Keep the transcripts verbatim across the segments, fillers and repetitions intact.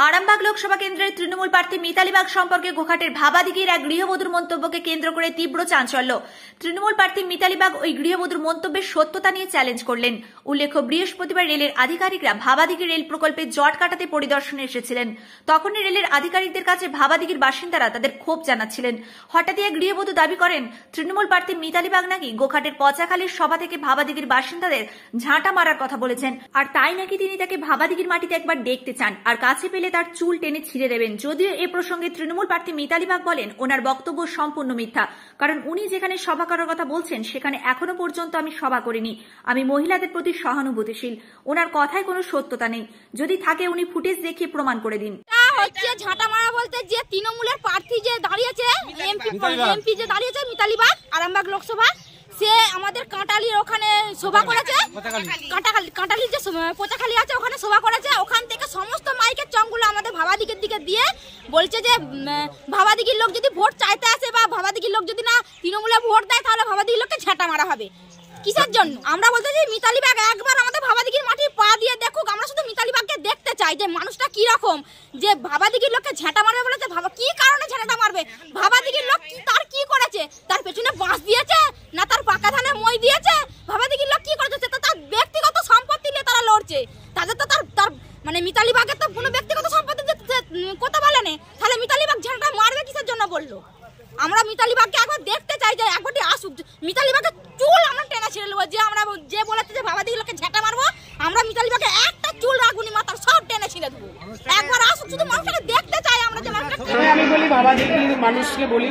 আরামবাগ লোকসভা কেন্দ্রের তৃণমূল প্রার্থী মিতালি বাগ সম্পর্কে গোঘাটের ভাবাদিঘির এক গৃহবধূর মন্তব্যকে কেন্দ্র করে তীব্র চাঞ্চল্য। তৃণমূল প্রার্থী মিতালি বাগ ওই গৃহবধূর মন্তব্যের সত্যতা নিয়ে চ্যালেঞ্জ করলেন। উল্লেখ্য, বৃহস্পতিবার রেলের আধিকারিকরা ভাবাদিঘি রেল প্রকল্পে জট কাটাতে পরিদর্শনে এসেছিলেন। তখনই রেলের আধিকারিকদের কাছে ভাবাদিঘির বাসিন্দারা তাদের ক্ষোভ জানাচ্ছিলেন। হঠাৎই এক গৃহবধূ দাবি করেন, তৃণমূল প্রার্থী মিতালি বাগ নাকি গোঘাটের পচাখালীর সভা থেকে ভাবাদিঘির বাসিন্দাদের ঝাঁটা মারার কথা বলেছেন, আর তাই নাকি তিনি তাকে ভাবাদিঘির মাটিতে একবার দেখতে চান আর কাছে পেলে তার চুল টেনে ছিঁড়ে দেবেন। যদিও এ প্রসঙ্গে তৃণমূল প্রার্থী মিতালি বাগ বলেন, ওনার বক্তব্য সম্পূর্ণ মিথ্যা, কারণ উনি যেখানে সভা করার কথা বলছেন সেখানে এখনো পর্যন্ত আমি সভা করিনি। আমি মহিলাদের প্রতি সহানুভূতিশীল, ওনার কথায় কোনো সত্যতা নেই। যদি থাকে উনি ফুটেজ দেখিয়ে প্রমাণ করে দিন। হচ্ছে ঝাঁটা মারা বলতে যে তৃণমূলের প্রার্থী যে দাঁড়িয়েছে, এমপি এমপি যে দাঁড়িয়েছে মিতালি বাগ আরামবাগ লোকসভা, সে আমাদের কাঁটালির ওখানে সভা করেছে। কাঁটাখালি কাঁটালির যে পোচাখালি আছে ওখানে সভা করেছে। ওখান থেকে সমস্ত মাইকের চংগুলো আমাদের ভাবাদিঘির দিকে দিয়ে বলছে যে ভাবাদিঘির লোক যদি ভোট চাইতে আসে বা ভাবাদিঘির লোক যদি না তৃণমূলে ভোট দেয় তাহলে ভাবাদিঘির লোককে ঝাঁটা মারা হবে। কিসের জন্য? আমরা বলতে চাই মিতালি বাগ একবার আমাদের ভাবাদিঘির মাটি পা দিয়ে দেখুক। আমরা শুধু মিতালি বাগকে দেখতে চাই যে মানুষটা কি রকম, যে ভাবাদিঘির লোককে ঝাঁটা মারবে বলেছে। ভাবা কি কারণে ঝাঁটা মারবে? ভাবাদিঘির লোক কি তার কি করেছে? তার পেছনে বাঁশ দিয়েছে না তার পাকা ধানে মই দিয়েছে? ভাবাদিঘির লোক কি করেছে? সেটা তার ব্যক্তিগত সম্পত্তি নিয়ে তারা লড়ছে। তাদের তো তার তার মানে মিতালি বাগের তো কোনো ব্যক্তিগত সম্পত্তি কথা বলে নেই, তাহলে মিতালি বাগ ঝাঁটা মারবে কিসের জন্য বললো? আমরা মিতালি বাগকে একবার দেখতে চাই যে একবারটি আসুক। মিতালি বাগের চুল আমরা টেনে ছেড়ে নেবো। যে আমরা যে বলেছে যে ভাবাদিঘির লোককে ঝাঁটা মারবো, আমরা মিতালি বাগকে একটা চুল রাখুনি, মাথার সব টেনে ছিঁড়ে দেবো। একবার আসুক, শুধু মানুষকে দেখতে চাই আমরা যে মানুষটা। আমি বলি ভাবাদিঘির মানুষকে বলি,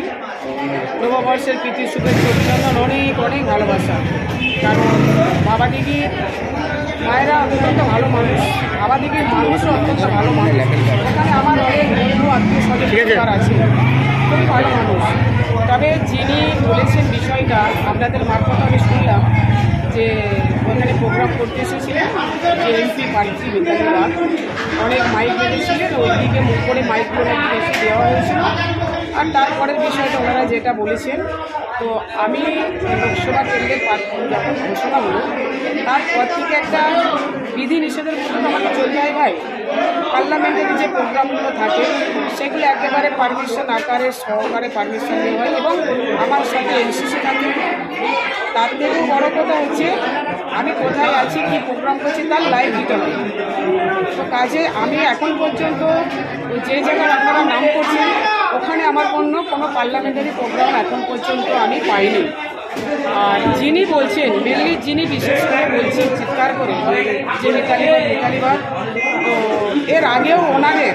নববর্ষের প্রীতি শুভেচ্ছা অভিনন্দন, অনেক অনেক ভালোবাসা। কারণ ভাবাদিঘির মায়েরা অত্যন্ত ভালো মানুষ, ভাবাদিঘির মানুষও অত্যন্ত ভালো মানুষ। এখানে আমার অনেক বন্ধু আত্মীয় স্বজন আছে, খুবই ভালো মানুষ। তবে যিনি বলেছেন বিষয়টা আপনাদের মারফত আমি শুনলাম যে ওখানে প্রোগ্রাম করতে এসেছিলেন যে এমপি প্রার্থী মিতালি বাগ, অনেক মাইক বেঁধেছিলেন, ওই দিকে মুখ করে মাইক করে বেশি দেওয়া হয়েছিল। আর তারপরের বিষয়টা ওনারা যেটা বলেছেন, তো আমি লোকসভা কেন্দ্রের প্রার্থী যখন ঘোষণা হলো তারপর থেকে একটা বিধি নিষেধের মধ্যে আমাকে চলতে হয় ভাই। পার্লামেন্টের যে প্রোগ্রামগুলো থাকে সেগুলো একেবারে পারমিশন আকারে সহকারে পারমিশন নেওয়া হয় এবং আমার সাথে এনসিসি থাকে। তার থেকেও বড় কথা হচ্ছে আমি কোথায় আছি, কি প্রোগ্রাম করছি তার লাইভ দিতে হয়। তো কাজে আমি এখন পর্যন্ত যে জায়গায় আপনারা নাম করছেন ওখানে আমার কোনো কোনো পার্লামেন্টারি প্রোগ্রাম এখন পর্যন্ত আমি পাইনি। আর যিনি বলছেন মেনলি যিনি বিশেষ করে বলছেন চিৎকার করে যে মিতালি বাগ মিতালি বাগ, তো এর আগেও ওনাদের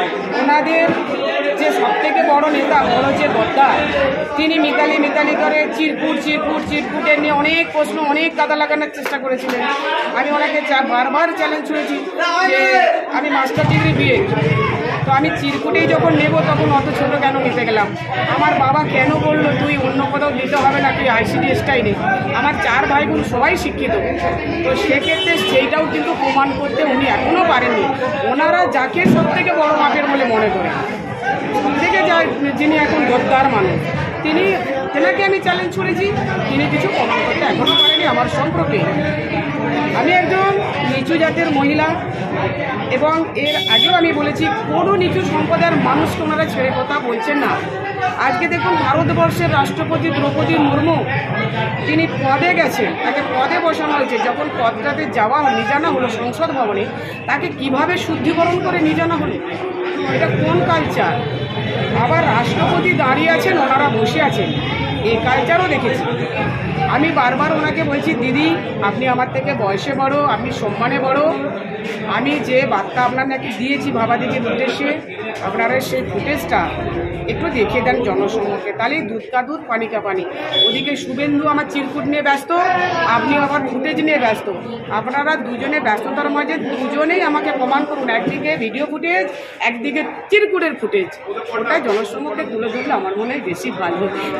ওনাদের যে সবথেকে বড় নেতা বড় যে বদ্দা, তিনি মিতালি মিতালি করে চিরকুট চিরকুট চিরকুটের নিয়ে অনেক প্রশ্ন অনেক কাদা লাগানোর চেষ্টা করেছিলেন। আমি ওনাকে বারবার চ্যালেঞ্জ করেছি যে আমি মাস্টার ডিগ্রি বিএ, তো আমি চিরকুটেই যখন নেব তখন অত ছোটো কেন নিতে গেলাম? আমার বাবা কেন বললো তুই অন্য কোথাও দিতে হবে না, তুই আইসিডিএসটাই নে? আমার চার ভাই বোন সবাই শিক্ষিত, তো সেক্ষেত্রে সেইটাও কিন্তু প্রমাণ করতে উনি এখনও পারেননি। ওনারা যাকে সব থেকে বড় মাপের বলে মনে করেন, থেকে যায় যিনি এখন গদ্দার মানুষ, তিনি তেনাকে আমি চ্যালেঞ্জ করেছি, তিনি কিছু প্রমাণ করতে এখনও পারেনি আমার সম্পর্কে। আমি একজন নিচু জাতের মহিলা এবং এর আগেও আমি বলেছি কোনো নিচু সম্প্রদায়ের মানুষকে ওনারা ছেড়ে কথা বলছেন না। আজকে দেখুন ভারতবর্ষের রাষ্ট্রপতি দ্রৌপদী মুর্মু তিনি পদে গেছেন, তাকে পদে বসানো হয়েছে। যখন পদটাতে যাওয়া নিয়ে জানা হলো সংসদ ভবনে, তাকে কিভাবে শুদ্ধিকরণ করে নিয়ে জানা হলো? এটা কোন কালচার? আবার রাষ্ট্রপতি দাঁড়িয়ে আছেন, ওনারা বসে আছেন, এই কালচারও দেখেছি। আমি বারবার ওনাকে বলছি, দিদি আপনি আমার থেকে বয়সে বড়, আপনি সম্মানে বড়, আমি যে বার্তা আপনার নাকি দিয়েছি ভাবাদিঘির উদ্দেশ্যে, আপনারা সেই ফুটেজটা একটু দেখিয়ে দেন জনসম্মুখে, তাহলেই দুধ কা দুধ পানি কা পানি। ওদিকে শুভেন্দু আমার চিরকুট নিয়ে ব্যস্ত, আপনি আবার ফুটেজ নিয়ে ব্যস্ত। আপনারা দুজনে ব্যস্ততার মাঝে দুজনেই আমাকে প্রমাণ করুন, একদিকে ভিডিও ফুটেজ, একদিকে চিরকুটের ফুটেজ, ওটা জনসম্মুখে তুলে ধরলে আমার মনে হয় বেশি ভালো। কিন্তু দুর্নীতি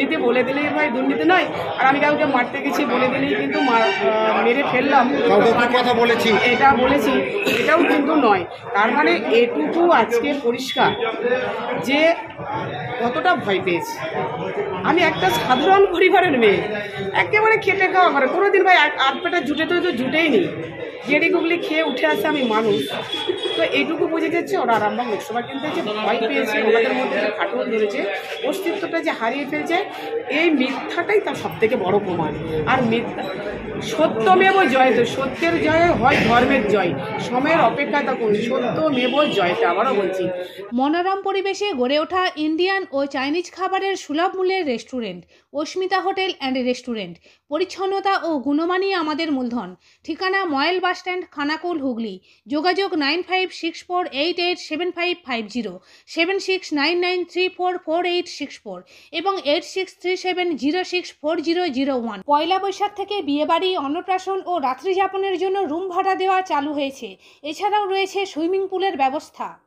দুর্নীতি বলে দিলেই ভাই দুর্নীতি নয়। আর আমি কাউকে মারতে গেছি বলে দিলেই কিন্তু মার- আহ, মেরে ফেললাম কথা বলেছি এটা বলেছি, এটাও কিন্তু নয়। তার মানে এটুকু আজকে পরিষ্কার যে কতটা ভয় পেয়েছি। আমি একটা সাধারণ পরিবারের মেয়ে, একেবারে খেটে খাওয়া করে, কোনোদিন ভাই আধ পেটা জুটে তো জুটেই নি, গেড়ি গুগলি খেয়ে উঠে আসে আমি মানুষ। তো এইটুকু বুঝে যাচ্ছে ওরা আরামবাগ লোকসভা কেন্দ্রে যে ভয় পেয়েছে, ওনাদের মধ্যে যে ফাটল ধরেছে, অস্তিত্বটা যে হারিয়ে ফেলছে, এই মিথ্যাটাই তার সব থেকে বড় প্রমাণ। আর মিথ্যা সত্যমেব জয়তে, সত্যের জয় হয় ধর্মের জয়, সময়ের অপেক্ষায় থাকুন, সত্যমেব জয়তে। আবারও বলছি, মনোরম পরিবেশে গড়ে ওঠা ইন্ডিয়ান ও চাইনিজ খাবারের সুলভ মূল্যের restaurant Asmita hotel and restaurant. পরিচ্ছন্নতা ও গুণমানই আমাদের মূলধন। ঠিকানা ময়েল বাসস্ট্যান্ড, খানাকুল, হুগলি। যোগাযোগ nine five six four eight eight seven five five zero, seven six nine nine three four four eight six four এবং eight six three seven zero six four zero zero one. Poila Baishakh থেকে বিয়েবাড়ি, অন্নপ্রাশন ও রাত্রিযাপনের জন্য room ভাড়া দেওয়া চালু হয়েছে। এছাড়াও রয়েছে সুইমিং পুলের ব্যবস্থা।